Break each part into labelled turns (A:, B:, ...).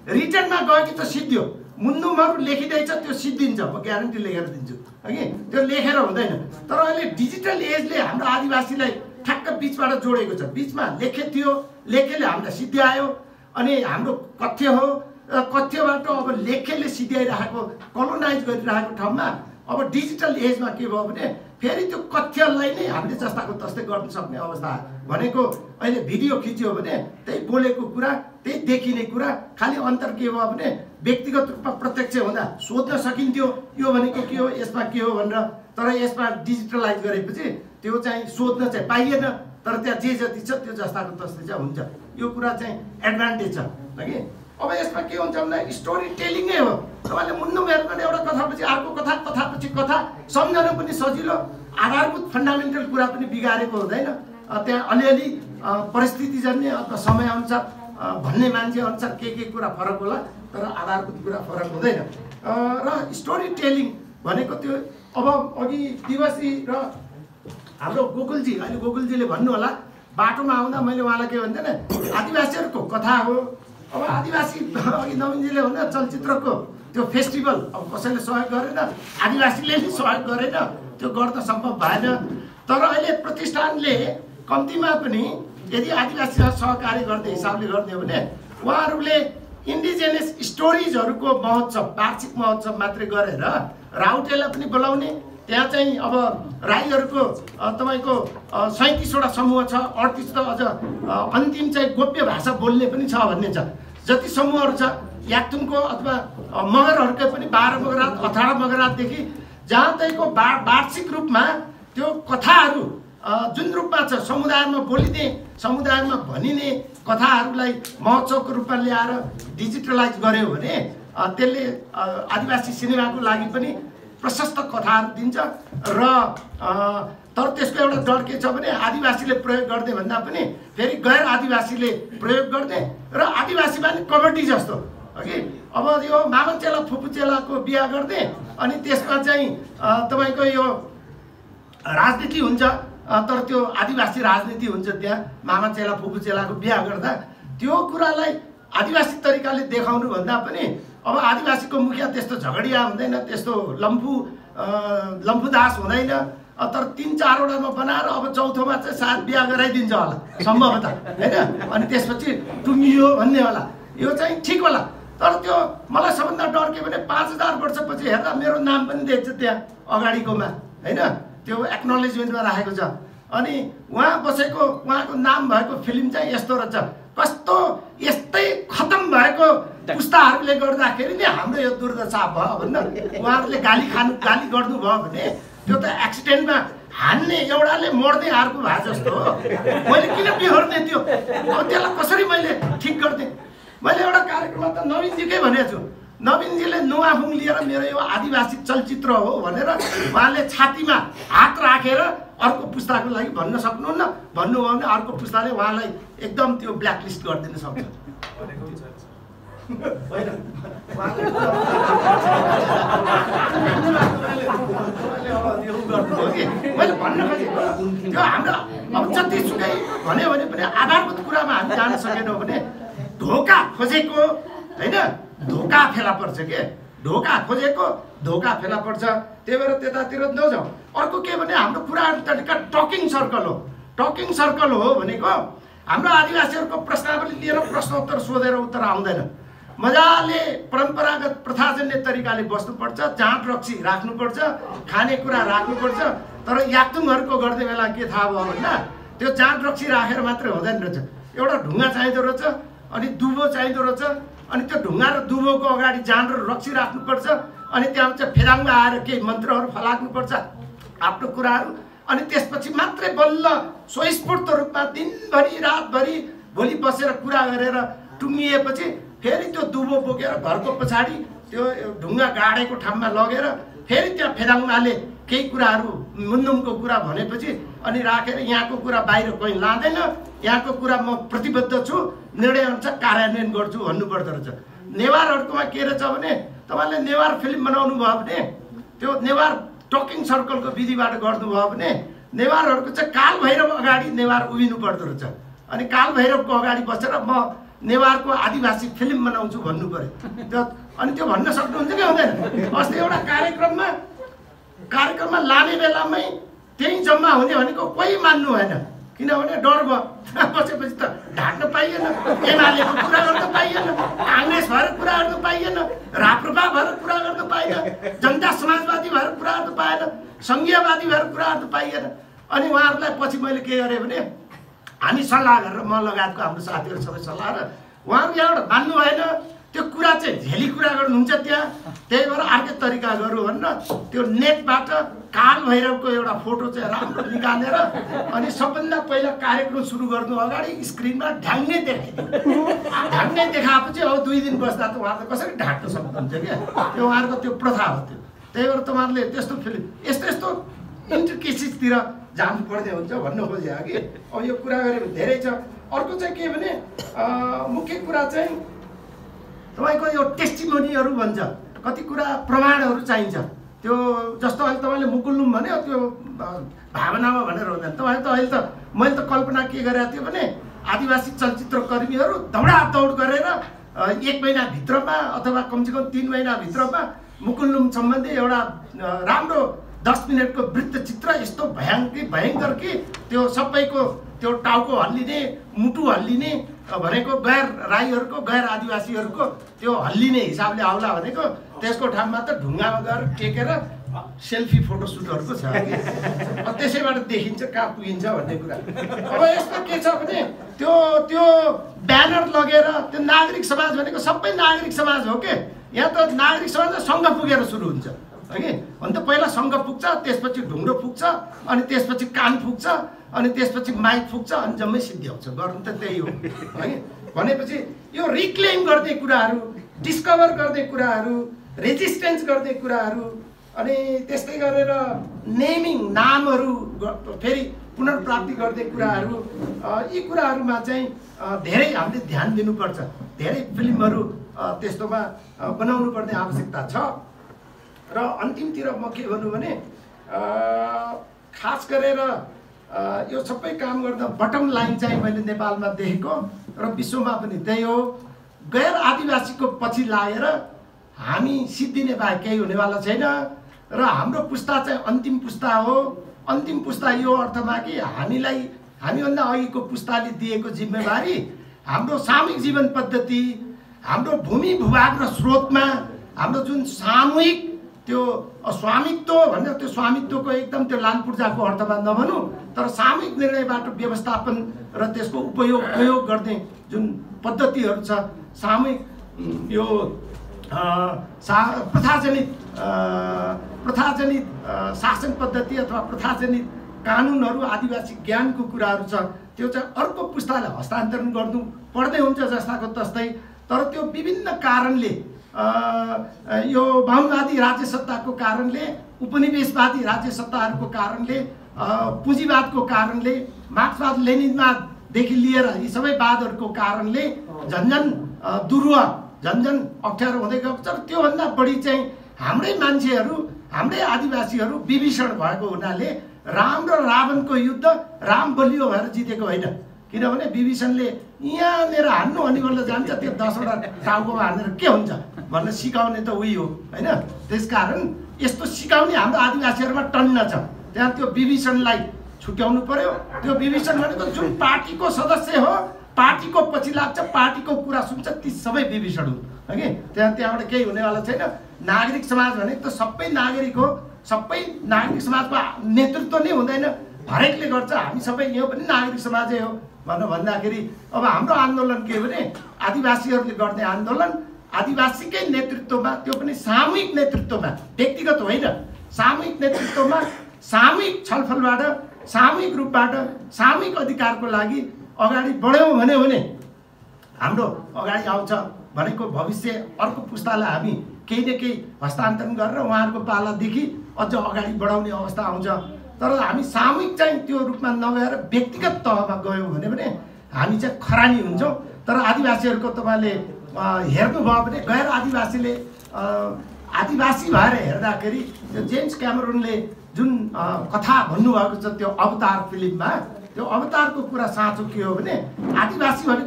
A: रिटर्नमा गयो कि त सिद्धियो मुन्नुमहरु लेखिदैछ त्यो सिद्धिन्छ म ग्यारेन्टी लेखेर दिन्छु हगि त्यो लेखेर हुँदैन तर अहिले डिजिटल एजले हाम्रो आदिवासीलाई ठ्याक्क बीचबाट जोडेको छ बीचमा लेखे थियो लेखेले हामीलाई सिद्ध्यायो अनि हाम्रो कथ्य हो कथ्यबाट अब लेखेले सिद्ध्याइराखेको कलोनाइज गरिरहेको ठाउँमा अब डिजिटल एजमा के भयो भने फेरि त्यो कथ्यलाई नै हामीले जस्ताको तस्तै गर्न सक्ने अवस्था भनेको अहिले भिडियो खिच्यो भने त्यही बोलेको कुरा त्यही देखिने कुरा खाली अन्तर के भयो भने व्यक्तिगत रूपमा प्रत्यक्ष हुँदा सोध्न सकिन्थ्यो यो भनेको के हो यसमा के हो भनेर तर यसमा डिजिटलाइज गरेपछि त्यो चाहिँ सोध्न चाहिँ पाइएन तर त्यहाँ जे जति छ त्यो जस्ताको तस्तै चाहिँ हुन्छ यो कुरा चाहिँ एडभान्टेज छ कि अब यसमा के हुन्छ भन्दा स्टोरी टेलिङै हो तपाईँले मुन्नु मेरको एउटा कथापछि अर्को कथा कथापछि कथा सम्झन पनि सजिलो आधारभूत फन्डामेन्टल कुरा पनि बिगारेको हुँदैन त्यहाँ अलिअलि परिस्थितिजन्य अथवा समयअनुसार भन्ने मान्छे अनुसार के कुरा फरक होला तर आधारभूत कुरा फरक हुँदैन र स्टोरी टेलिङ भनेको त्यो अब अघि दिवसी र हाम्रो गोकुलजी अहिले गोकुलजीले भन्नु होला बाटोमा आउँदा मैले उहाँलाई के भन्दैन आदिवासीहरूको कथा हो अब आदिवासी अघि नवीनजीले भन्दा चलचित्रको त्यो फेस्टिभल अब कसैले सहयोग गरेन आदिवासीले नि सहयोग गरेन त्यो गर्न सम्भव भएन तर अहिले प्रतिष्ठानले कम्तीमा पनि यदि आदिवासीसँग सहकार्य गर्ने हिसाबले गर्ने हो भने उहाँहरूले इन्डिजिनियस स्टोरिजहरूको महोत्सव वार्षिक महोत्सव मात्रै गरेर राउटेलाई पनि बोलाउने त्यहाँ चाहिँ अब राईहरूको तपाईको 37वटा समूह छ 38 त अझ अन्तिम चाहिँ गोप्य भाषा बोल्ने पनि छ भन्ने छ जति समूहहरू छ याक्तुङको अथवा मगरहरूकै पनि 12 मगरात 18 मगरातदेखि जहाँ तैको वार्षिक रूपमा त्यो कथाहरू जुन रूपमा छ समुदायमा बोलिने समुदायमा भनिने कथाहरूलाई महोत्सवको रूपमा ल्याएर डिजिटलाइज गर्यो भने त्यसले आदिवासी सिनेमाको लागि पनि प्रशस्त कथाहरू दिन्छ र तर त्यसको एउटा डर के छ भने आदिवासीले प्रयोग गर्ने भन्दा पनि फेरि गैर आदिवासीले प्रयोग गर्ने र आदिवासीमा नि कमेडी जस्तो हगि अब यो मामनचेला फुपूचेलाको बिहा गर्ने अनि त्यसमा चाहिँ तपाईको यो राजनीति हुन्छ तर त्यो आदिवासी राजनीति हुन्छ त्यहाँ मामनचेला फुपूचेलाको बिहा गर्दा त्यो कुरालाई आदिवासी तरिकाले देखाउनु भन्दा पनि अब आदिवासीको मुखिया त्यस्तो झगडिया हुँदैन त्यस्तो लम्फुदास हुँदैन तर 3-4 वटामा बनाएर अब चौथोमा चाहिँ सायद बिहा गराइदिन्छ होला सम्भवतः हैन अनि त्यसपछि टुङ्गियो भन्ने होला यो चाहिँ ठिक होला तर त्यो मलाई सबभन्दा डर के भने 5000 वर्षपछि हेर्दा मेरो नाम पनि देख्छ त्यहाँ अगाडिकोमा हैन त्यो एक्नोलेजमेन्टमा राखेको छ अनि उहाँ बसेको उहाँको नाम भएको फिल्म चाहिँ यस्तो रहेछ कस्तो यस्तै खतम भएको पुस्ताहरूले गर्दाखेरि नि हाम्रो यो दुर्दशा भयो भन्दा उहाँहरूले गाली गर्नुभयो भने त्यो त एक्सिडेन्टमा हान्ने एउटाले मर्ने अर्को भए जस्तो हो मैले किन बिहोर्ने त्यो अब त्यसलाई कसरी मैले ठिक गर्ने मैले एउटा कार्यक्रममा त नवीनजीकै भनेको छु नवीनजीले नुवाफुङ लिएर मेरो यो आदिवासी चलचित्र हो भनेर उहाँले छातीमा हात राखेर अर्को पुस्ताको लागि भन्न सक्नुहुन्न भन्नुभयो भने अर्को पुस्ताले उहाँलाई एकदम त्यो ब्ल्याकलिस्ट गरिदिन सक्छ मैले भन्न खोजेको त्यो हाम्रो अब जतिसुकै भन्यो भने पनि आधारभूत कुरामा हामी जान सकेनौँ भने धोका खोजेको हैन धोका फेला पर्छ के ढोका खोजेको धोका फेला पर्छ त्यही भएर त्यतातिर नजाउँ अर्को के भने हाम्रो कुराहरू तरिका टकिङ सर्कल हो भनेको हाम्रो आदिवासीहरूको प्रश्नावली लिएर प्रश्नोत्तर सोधेर उत्तर आउँदैन मजाले परम्परागत प्रथाजन्य तरिकाले बस्नुपर्छ जाँट रक्सी राख्नुपर्छ खानेकुरा राख्नुपर्छ तर याक्तुङहरूको गर्ने बेला के थाहा भयो भन्दा त्यो जाँट रक्सी राखेर मात्रै हुँदैन रहेछ एउटा ढुङ्गा चाहिँदो रहेछ अनि दुबो चाहिँदो रहेछ अनि त्यो ढुङ्गा र दुबोको अगाडि जाँड र रक्सी राख्नुपर्छ अनि त्यहाँ चाहिँ फेदाङमा आएर केही मन्त्रहरू फलाक्नुपर्छ आफ्नो कुराहरू अनि त्यसपछि मात्रै बल्ल स्वस्फूर्त रूपमा दिनभरि रातभरि भोलि बसेर कुरा गरेर टुङ्गिएपछि फेरि त्यो दुबो बोकेर घरको पछाडि त्यो ढुङ्गा गाडेको ठाउँमा लगेर फेरि त्यहाँ फेदाङमाले केही कुराहरू मुन्नुमको कुरा भनेपछि अनि राखेर यहाँको कुरा बाहिर कोही लाँदैन यहाँको कुरा म प्रतिबद्ध छु निर्णय अनुसार कार्यान्वयन गर्छु भन्नुपर्दो रहेछ नेवारहरूकोमा के रहेछ भने तपाईँले नेवार फिल्म बनाउनु भयो भने त्यो नेवार टकिङ सर्कलको विधिबाट गर्नुभयो भने नेवारहरूको चाहिँ काल भैरव अगाडि नेवार उभिनु पर्दो रहेछ अनि काल भैरवको अगाडि बसेर म नेवारको आदिवासी फिल्म बनाउँछु भन्नु पर्यो त्यो, अनि त्यो भन्न सक्नुहुन्छ कि हुँदैन? अस्ति एउटा कार्यक्रममा लाने बेलामै त्यही जम्मा हुने भनेको कोही मान्नु भएन, किनभने डर भयो। बसेपछि त ढाक्न पाइएन, एमालेको कुरा गर्न पाइएन, काङ्ग्रेस भएर कुरा गर्न पाइएन, राप्रपा भएर कुरा गर्न पाइएन, जनता समाजवादी भएर कुरा गर्न पाएन, सङ्घीयवादी भएर कुरा गर्न पाइएन। अनि उहाँहरूलाई पछि मैले के गरेँ भने हामी सल्लाह गरेर, म लगायतको हाम्रो साथीहरू सबै सल्लाह गरेर उहाँहरू यहाँबाट मान्नु भएन, त्यो कुरा चाहिँ झेली कुरा गर्नुहुन्छ त्यहाँ, त्यही भएर अर्कै तरिका गरौँ भनेर त्यो नेटबाट काल भैरवको एउटा फोटो चाहिँ राम्रो निकालेर अनि सबभन्दा पहिला कार्यक्रम सुरु गर्नु अगाडि स्क्रिनमा ढ्याङ्गै देखाइदियो। ढ्याङ्गै देखाएपछि अब 2 दिन बस्दा त उहाँहरू कसरी ढाक्न सक्नुहुन्छ क्या, त्यो उहाँहरूको त्यो प्रथा हो त्यो। त्यही भएर तपाईँहरूले त्यस्तो फिल्म यस्तो इन्ट्रिकेसिसतिर जानुपर्ने हुन्छ भन्न खोजेँ कि। अब यो कुरा गऱ्यो भने धेरै छ। अर्को चाहिँ के भने मुख्य कुरा चाहिँ तपाईँको यो टेस्टिमोनीहरू भन्छ, कति कुरा प्रमाणहरू चाहिन्छ। त्यो जस्तो अहिले तपाईँले मुकुल्लुम भन्यो, त्यो भावनामा भनेर हुँदैन। तपाईँ त अहिले त मैले त कल्पना के गरेको थिएँ भने आदिवासी चलचित्रकर्मीहरू दौडादौड गरेर 1 महिनाभित्रमा अथवा कमसेकम 3 महिनाभित्रमा मुकुल्लुम सम्बन्धी एउटा राम्रो 10 मिनटको वृत्तचित्र यस्तो भयङ्कर कि त्यो सबैको त्यो टाउको हल्लिने, मुटु हल्लिने भनेको गैर राईहरूको गैर आदिवासीहरूको त्यो हल्लिने हिसाबले आउला भनेको त्यसको ठाउँमा त ढुङ्गामा गएर टेकेर सेल्फी फोटोसुटहरूको छ कि त्यसैबाट देखिन्छ कहाँ पुगिन्छ भन्ने कुरा। अब यस्तो के छ भने त्यो ब्यानर लगेर त्यो नागरिक समाज भनेको सबै नागरिक समाज हो के। यहाँ त नागरिक समाज सङ्घ पुगेर सुरु हुन्छ है। अन्त पहिला सङ्घ पुग्छ, त्यसपछि ढुङ्ग्रो पुग्छ, अनि त्यसपछि कान पुग्छ, अनि त्यसपछि माइक पुग्छ, अनि जम्मै सिद्ध्याउँछ। गर्नु त त्यही हो है। भनेपछि यो रिक्लेम गर्ने कुराहरू, डिस्कभर गर्ने कुराहरू, रेजिस्टेन्स गर्ने कुराहरू, अनि त्यस्तै गरेर नेमिङ नामहरू फेरि पुनर्प्राप्ति गर्ने कुराहरू, यी कुराहरूमा चाहिँ धेरै हामीले ध्यान दिनुपर्छ। धेरै फिल्महरू त्यस्तोमा बनाउनु पर्ने आवश्यकता छ। र अन्तिमतिर म के भन्नु भने खास गरेर यो सबै काम गर्दा बटम लाइन चाहिँ मैले नेपालमा देखेको र विश्वमा पनि त्यही हो, गैर आदिवासीको पछि लागेर हामी सिद्धिने बाहेक केही हुनेवाला छैन। र हाम्रो पुस्ता चाहिँ अन्तिम पुस्ता हो। अन्तिम पुस्ता यो अर्थमा कि हामीभन्दा अघिको पुस्ताले दिएको जिम्मेवारी हाम्रो सामूहिक जीवन पद्धति, हाम्रो भूमि भूभाग र स्रोतमा हाम्रो जुन सामूहिक त्यो स्वामित्व भनेर, त्यो स्वामित्वको एकदम त्यो लालपूर्जाको अर्थमा नभनौँ, तर सामूहिक निर्णयबाट व्यवस्थापन र त्यसको उपयोग गर्ने जुन पद्धतिहरू छ, सामूहिक यो प्रथाजनित शासन पद्धति अथवा प्रथाजनित कानुनहरू, आदिवासी ज्ञानको कुराहरू छ, त्यो चाहिँ अर्को पुस्तालाई हस्तान्तरण गर्नु पर्दै हुन्छ जस्ताको तस्तै। तर त्यो विभिन्न कारणले, यो बहुवादी राज्य सत्ताको कारणले, उपनिवेशवादी राज्य सत्ताहरूको कारणले, पुँजीवादको कारणले, मार्क्सवाद लेनिनवाददेखि लिएर यी सबै वादहरूको कारणले झन्झन दुर्वा, झन्झन अप्ठ्यारो हुँदै गएको छ। त्योभन्दा बढी चाहिँ हाम्रै मान्छेहरू, हाम्रै आदिवासीहरू विभीषण भएको हुनाले राम र रावणको युद्ध राम बलियो भएर जितेको होइन। किनभने विभीषणले यहाँनिर हान्नु अनि बल्ल जान्छ, त्यो 10वटा टाउकोमा हानेर के हुन्छ भनेर सिकाउने त उही हो होइन। त्यसकारण यस्तो सिकाउने हाम्रो आदिवासीहरूमा टन्न छ। त्यहाँ त्यो विभीषणलाई छुट्याउनु पर्यो। त्यो विभीषण भनेको जुन पार्टीको सदस्य हो, पार्टीको पछि लाग्छ, पार्टीको कुरा सुन्छ, ती सबै विभीषण हुन् है। त्यहाँबाट केही हुनेवाला छैन। नागरिक समाज भनेको त सबै नागरिक हो। सबै नागरिक समाजको नेतृत्व नै हुँदैन, हरेकले गर्छ। हामी सबै यो पनि नागरिक समाजै हो भनेर भन्दाखेरि अब हाम्रो आन्दोलन के भने आदिवासीहरूले गर्ने आन्दोलन आदिवासीकै नेतृत्वमा, त्यो पनि सामूहिक नेतृत्वमा, व्यक्तिगत होइन, सामूहिक नेतृत्वमा, सामूहिक छलफलबाट, सामूहिक रूपबाट, सामूहिक अधिकारको लागि अगाडि बढ्यौँ भने हाम्रो अगाडि आउँछ भनेको भविष्य अर्को पुस्तालाई हामी केही न केही हस्तान्तरण गरेर उहाँहरूको पालादेखि अझ अगाडि बढाउने अवस्था आउँछ। तर हामी सामूहिक चाहिँ त्यो रूपमा नगएर व्यक्तिगत तहमा गयौँ भने हामी चाहिँ खरानी हुन्छौँ। तर आदिवासीहरूको तपाईँले हेर्नुभयो भने गैर आदिवासीले आदिवासी भएर हेर्दाखेरि त्यो जेम्स क्यामेरुनले जुन कथा भन्नुभएको छ त्यो अवतार फिल्ममा, त्यो अवतारको कुरा साँचो के हो भने आदिवासी भनेको ठुलो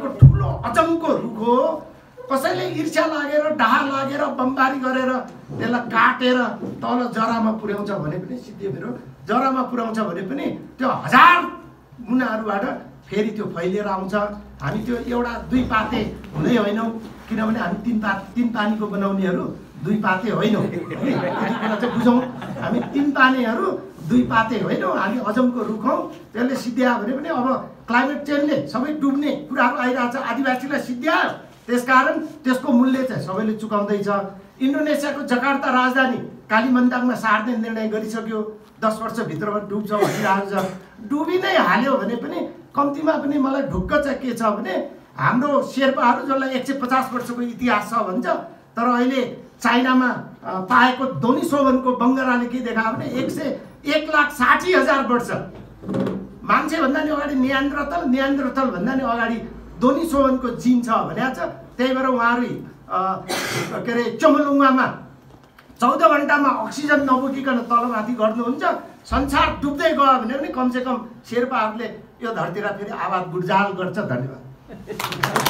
A: अजमको रुख हो। कसैले ईर्ष्या लागेर डाहा लागेर बमबारी गरेर त्यसलाई काटेर तल जरामा पुर्याउँछ भने पनि सिद्धि मेरो जरामा पुर्याउँछ भने पनि त्यो हजार मुनाहरूबाट फेरि त्यो फैलिएर आउँछ। हामी त्यो एउटा दुई पाते हुनै होइनौँ, किनभने हामी तीन पानीको बनाउनेहरू दुई पाते होइनौँ। यति कुरा चाहिँ बुझौँ, हामी तीन पानीहरू दुई पाते होइनौँ, हामी अजमको रुख हौँ। त्यसले सिद्ध्यायो भने पनि अब क्लाइमेट चेन्जले सबै डुब्ने कुराहरू आइरहेछ, आदिवासीलाई सिद्ध्यायो, त्यसकारण त्यसको मूल्य चाहिँ सबैले चुकाउँदैछ। इन्डोनेसियाको जकार्ता राजधानी कालीमन्दाङमा सार्ने निर्णय गरिसक्यो, 10 वर्षभित्रमा डुब्छ भनिरहेको छ। डुबी नै हाल्यो भने पनि कम्तीमा पनि मलाई ढुक्क चाहिँ के छ भने हाम्रो शेर्पाहरू जसलाई 150 वर्षको इतिहास छ भन्छ, तर अहिले चाइनामा पाएको ध्वनि शोभनको बङ्गराले के देखायो भने 1,60,000 वर्ष मान्छेभन्दा नि अगाडि नियान्द्रतल भन्दा नि अगाडि ध्वनि शोभनको जिन छ भनेको छ। त्यही भएर उहाँहरू के अरे चमलुङ्गामा 14 घन्टामा अक्सिजन नबोकिकन तलमाथि गर्नुहुन्छ। संसार डुब्दै गयो भने पनि कमसेकम शेर्पाहरूले यो धरतीलाई फेरि आवाज गुर्जाल गर्छ। धन्यवाद।